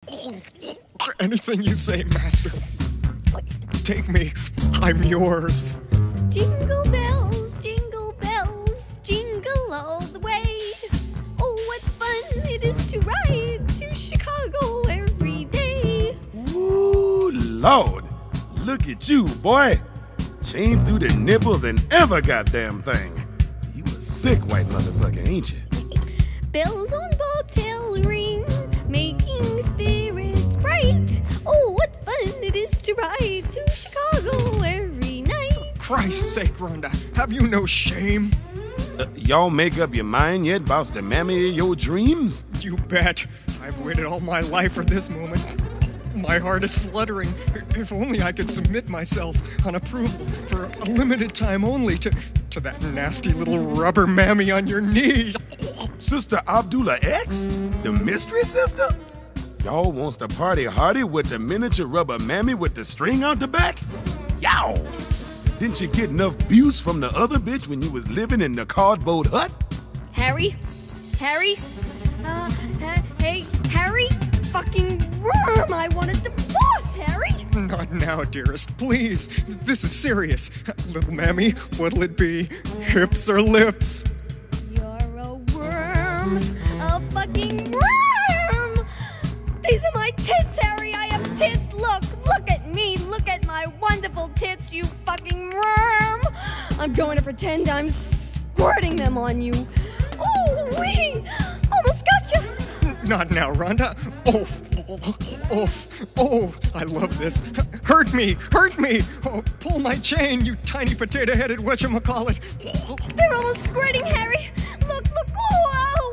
Anything you say, master. Take me. I'm yours. Jingle bells, jingle all the way. Oh, what fun it is to ride to Chicago every day. Ooh, Lord. Look at you, boy. Chain through the nipples and ever goddamn thing. You a sick white motherfucker, ain't you? Bells on bobtail ring, making spirits bright. Oh, what fun it is to ride to Chicago every night. For Christ's sake, Rhonda, have you no shame? Y'all make up your mind yet about the mammy of your dreams? You bet. I've waited all my life for this moment. My heart is fluttering. If only I could submit myself on approval for a limited time only to that nasty little rubber mammy on your knee. Sister Abdullah X? The mystery sister? Y'all wants to party hardy with the miniature rubber mammy with the string on the back? Yow! Didn't you get enough abuse from the other bitch when you was living in the cardboard hut? Harry? Hey, Harry? Fucking worm! I wanted the boss, Harry! Not now, dearest. Please. This is serious. Little mammy, what'll it be? Hips or lips? You're a worm! A fucking worm! These are my tits, Harry! I have tits! Look at me! Look at my wonderful tits, you fucking worm! I'm going to pretend I'm squirting them on you. Oh, wee! Almost got you! Not now, Rhonda. Oh, I love this. Hurt me! Oh, pull my chain, you tiny potato-headed whatchamacallit. They're almost squirting, Harry! Look! Oh,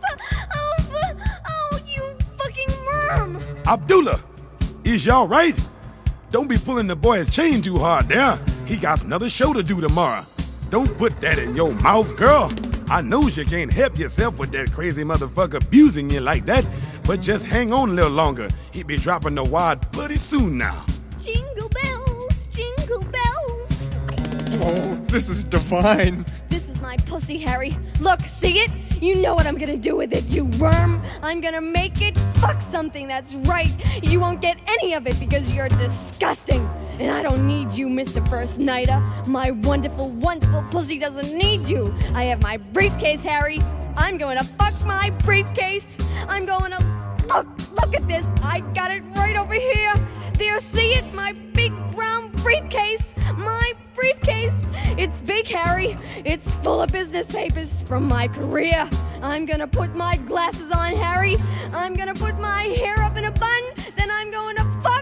you fucking worm! Abdullah, is y'all right? Don't be pulling the boy's chain too hard there. He got another show to do tomorrow. Don't put that in your mouth, girl. I knows you can't help yourself with that crazy motherfucker abusing you like that, but just hang on a little longer. He be dropping the wad pretty soon now. Jingle bells, jingle bells. Oh, this is divine. This is my pussy, Harry. Look, see it? You know what I'm gonna do with it, you worm. I'm gonna make it fuck something that's right. You won't get any of it because you're disgusting. And I don't need you, Mr. First Nighter. My wonderful, wonderful pussy doesn't need you. I have my briefcase, Harry. I'm going to fuck my briefcase. I'm going to... Look at this. I got it right over here. There, see it? My big brown briefcase. My briefcase. It's big, Harry. It's full of business papers from my career. I'm going to put my glasses on, Harry. I'm going to put my hair up in a bun. Then I'm going to fuck.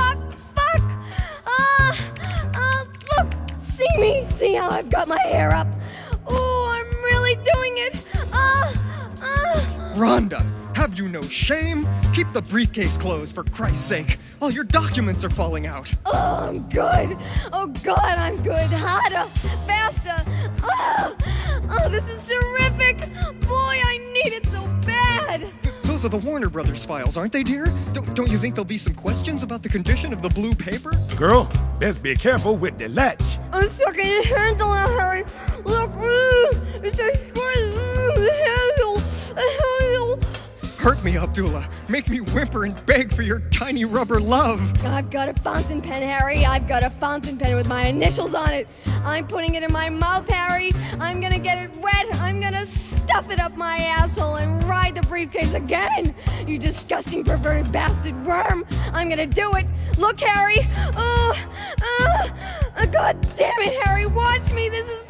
Look, see how I've got my hair up. Oh, I'm really doing it. Rhonda, have you no shame? Keep the briefcase closed, for Christ's sake. All your documents are falling out. Oh, I'm good. Oh, God, I'm good. Harder, faster. Oh, this is terrific. Boy, I need it so bad. Those are the Warner Brothers files, aren't they, dear? Don't you think there'll be some questions about the condition of the blue paper? Girl, best be careful with the latch. I'm fucking handle it, Harry. Look, it's a the handle. Hurt me, Abdullah. Make me whimper and beg for your tiny rubber love. I've got a fountain pen, Harry. I've got a fountain pen with my initials on it. I'm putting it in my mouth, Harry. I'm gonna get it wet. I'm gonna stuff it up my asshole and ride the briefcase again. You disgusting, perverted bastard worm. I'm gonna do it. Look, Harry. God damn it, Harry. Watch me. This is